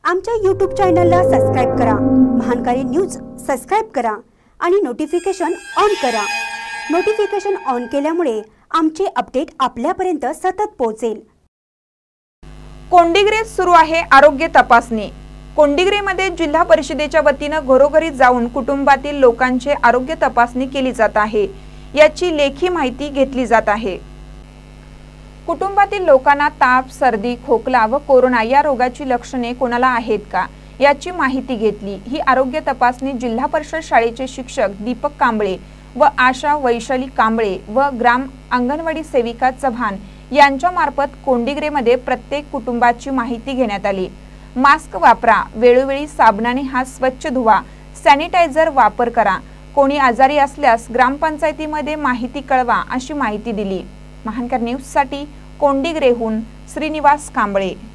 आमच्या YouTube चॅनलला subscribe करा, महानकारी न्यूज सबस्क्राइब करा आणि नोटिफिकेशन ऑन करा। नोटिफिकेशन ऑन केल्यामुळे आमचे अपडेट आपल्यापर्यंत सतत पोहोचेल। कोंडिग्रेत सुरू आहे आरोग्य तपासणी। कोंडिग्रेमध्ये जिल्हा परिषदेच्या वतीने घरोघरी जाऊन कुटुंबातील लोकांचे आरोग्य तपासणी केली जात आहे। याची लेखी माहिती घेतली जात आहे। कुटुंबातील लोकांना ताप, सर्दी, खोकला व कोरोना या रोगाची लक्षणे कोणाला आहेत का याची माहिती घेतली। ही आरोग्य तपासणी जिल्हा परिषद शाळेचे शिक्षक दीपक कांबळे व आशा वैशाली कांबळे व ग्राम अंगणवाडी सेविका चव्हाण यांच्या मार्फत कोंडिग्रेमध्ये प्रत्येक कुटुंबाची माहिती घेण्यात आली। मास्क वापरा, वेळोवेळी साबणाने हात स्वच्छ धुवा, सॅनिटायझर वापर करा, कोणी आजारी असल्यास ग्रामपंचायतीमध्ये माहिती कळवा अशी माहिती दिली। महानकर न्यूज साठी कोंडिग्रेहून श्रीनिवास कांबळे।